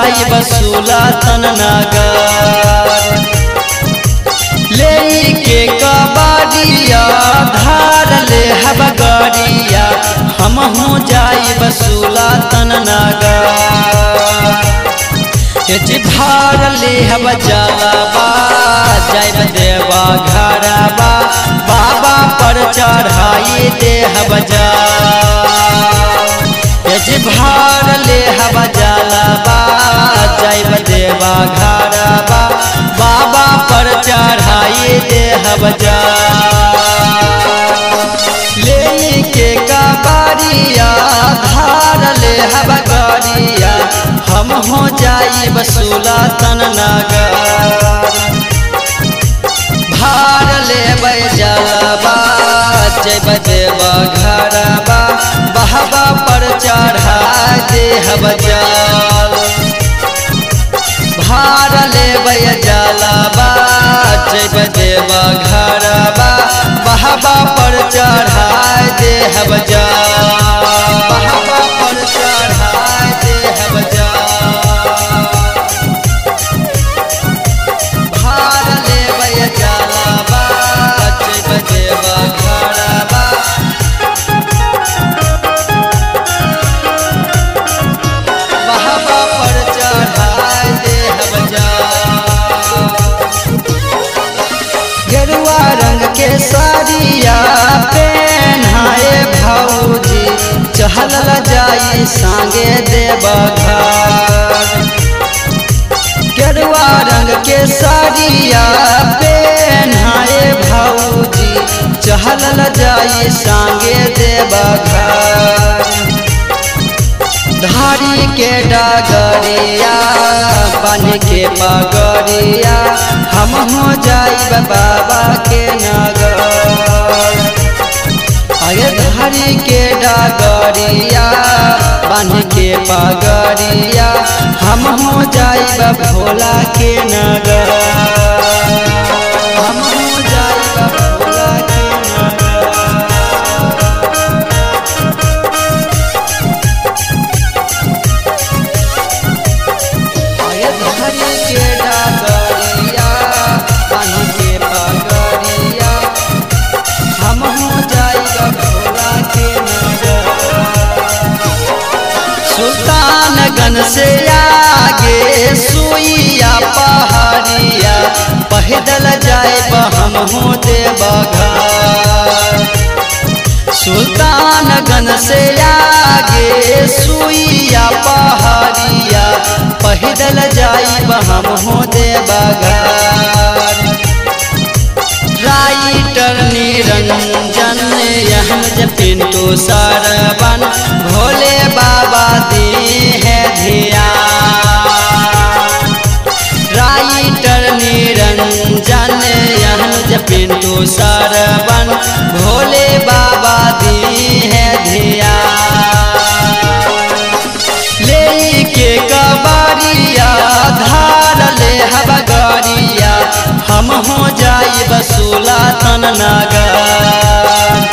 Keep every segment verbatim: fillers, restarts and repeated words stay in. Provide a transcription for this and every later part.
जाई बसूला तन नगर ले के कबाड़िया धार ले हब गरिया हम हो जाई बसूला तन नगर भार ले हब जलवा जाइब देवा घरवा बाबा पर चढ़ाई दे हब भार ले हब जलवा जाइब देवा घरवा बाबा पर चढ़ाई दे हब ले के कबाड़िया धार ले हब गरिया हम हो जाई बसूला तन नगर भार ले जलवा जब देवा घरवा बहबा पर चढ़ा दे हब जल भार ले जलवा जब देवा घरवा बहबा पर चढ़ा दे हब जल बहबा पर चढ़ा दे हब जल भार ले जलवा जब देवा घरवा बहबा पर चढ़ा दे हब गेरुआ रंग के साड़िया पहनाए भौजी चहल जाई सांगे देवा घर गेरुआ रंग के साड़िया पहनाए भौजी चहल जाई सांगे देवा घर धारी के डगरिया बन के पगड़िया हम हो जाई बाबा के नगर अरे धारी के डगरिया बन के पगड़िया हम हो जाई भोला के नगर हम हो जाई भोला के नगर धारी के डगरिया बन के पगड़िया हम हो जाई भोला के नगर सुल्तानगंज से आगे सुइया पहाड़िया पैदल जाए हम हो देवा घर सुल्तानगंज से आगे सुइया पहाड़िया पैदल जाई हम हो देवा घर राइटर निरंजन यहन पिंटू सरवन भोले बाबा दी है ध्यान राइटर निरंजन यहन पिंटू सरवन भोले बाबा दी है ध्यान ले के कबाड़िया धार ले हब गरिया हम हो जाई बसूला तन नगर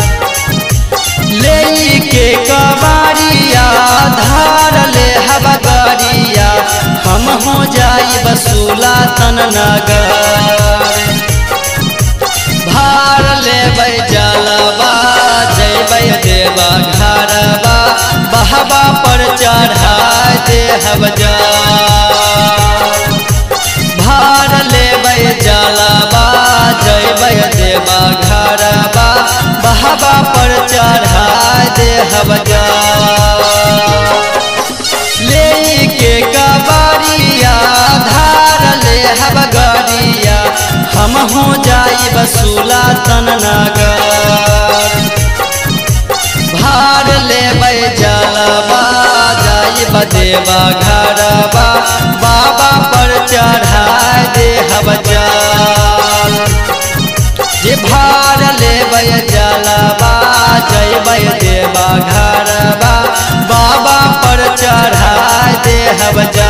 ले के कबाड़िया धार ले हब गरिया हम हो जाई बसूला तन नगर भार ले जलवा जय देवा घरवा बहबा पर चढ़ा दे हब भार ले जलवा जय देवा घरवा बहबा पर चढ़ा दे हब ले के कबाड़िया धार ले हब गरिया हम हो जाई बसूला तन नगर भार ले जलवा जाई देवा घरवा बाबा पर चढ़ा दे हब जे भार ले जलवा जय देवा घरवा बाबा पर चढ़ा दे हब